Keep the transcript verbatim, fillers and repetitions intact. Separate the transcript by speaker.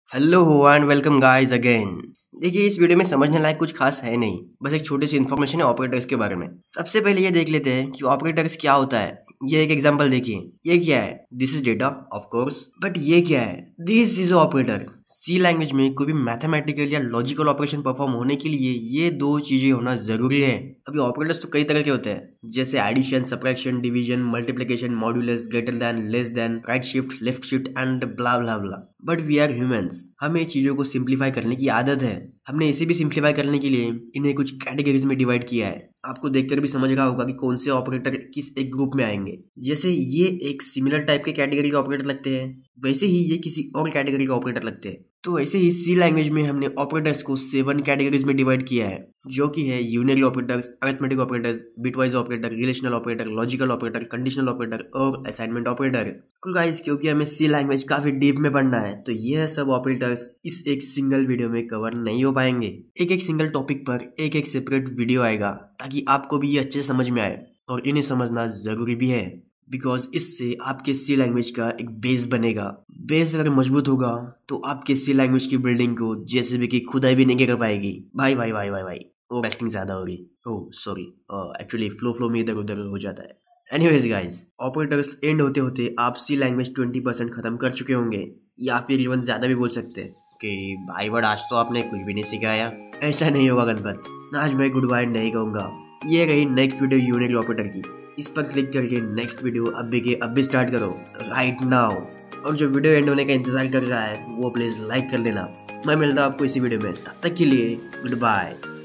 Speaker 1: Hello and welcome guys again. देखिए, इस video में समझने लायक कुछ खास है नहीं, बस एक छोटी सी इन्फॉर्मेशन है ऑपरेटर्स के बारे में। सबसे पहले ये देख लेते हैं कि ऑपरेटर्स क्या होता है। ये एक एग्जांपल देखिए, ये क्या है? This is data of course, but ये क्या है? This is operator. C language में कोई भी मैथमेटिकल या लॉजिकल ऑपरेशन परफॉर्म होने के लिए ये दो चीजें होना जरूरी है। अभी ऑपरेटर्स तो कई तरह के होते हैं, जैसे addition, subtraction, division, multiplication, modulus, greater than, less than, right shift, left shift and blah blah blah. But we are humans, हमें चीजों को सिंप्लीफाई करने की आदत है। हमने इसे भी सिंप्लीफाई करने के लिए इन्हें कुछ कैटेगरीज में डिवाइड किया है। आपको देखकर भी समझ रहा होगा कि कौन से ऑपरेटर किस एक ग्रुप में आएंगे। जैसे ये एक सिमिलर टाइप के कैटेगरी के ऑपरेटर लगते हैं, वैसे ही ये किसी और कैटेगरी के ऑपरेटर लगते हैं। तो ऐसे ही सी लैंग्वेज में हमने ऑपरेटर्स को सेवन कैटेगरीज में डिवाइड किया है, जो कि है unary operators, arithmetic operators, bitwise operator, relational operator, logical operator, conditional operator और असाइनमेंट ऑपरेटर। गाइस, क्योंकि हमें सी लैंग्वेज काफी डीप में पढ़ना है, तो यह सब ऑपरेटर्स इस एक सिंगल वीडियो में कवर नहीं हो पाएंगे। एक एक सिंगल टॉपिक पर एक एक सेपरेट वीडियो आएगा, ताकि आपको भी ये अच्छे से समझ में आए, और इन्हें समझना जरूरी भी है, बिकॉज इससे आपके सी लैंग्वेज का एक बेस बनेगा। बेस अगर मजबूत होगा तो आपके सी लैंग्वेज की बिल्डिंग को जैसे भी की खुदाई भी नहीं कर पाएगी। भाई भाई भाई भाई भाई ओवर एक्टिंग ज्यादा हो रही। Oh sorry, actually flow flow में इधर उधर हो जाता है। एनीवेज गाइस, ऑपरेटर्स एंड होते होते आप सी लैंग्वेज ट्वेंटी परसेंट खत्म कर चुके होंगे, या फिर इवन ज्यादा भी बोल सकते हैं कि भाई बट आज तो आपने कुछ भी नहीं सिखाया। ऐसा नहीं होगा गणपत, आज मैं गुड बाय नहीं कहूंगा। ये रही नेक्स्ट वीडियो यूनिटी ऑपरेटर की। इस पर क्लिक करके नेक्स्ट वीडियो अभी के अभी स्टार्ट करो, राइट नाउ। और जो वीडियो एंड होने का इंतजार कर रहा है वो प्लीज लाइक कर देना। मैं मिलता हूँ आपको इसी वीडियो में, तब तक के लिए गुड बाय।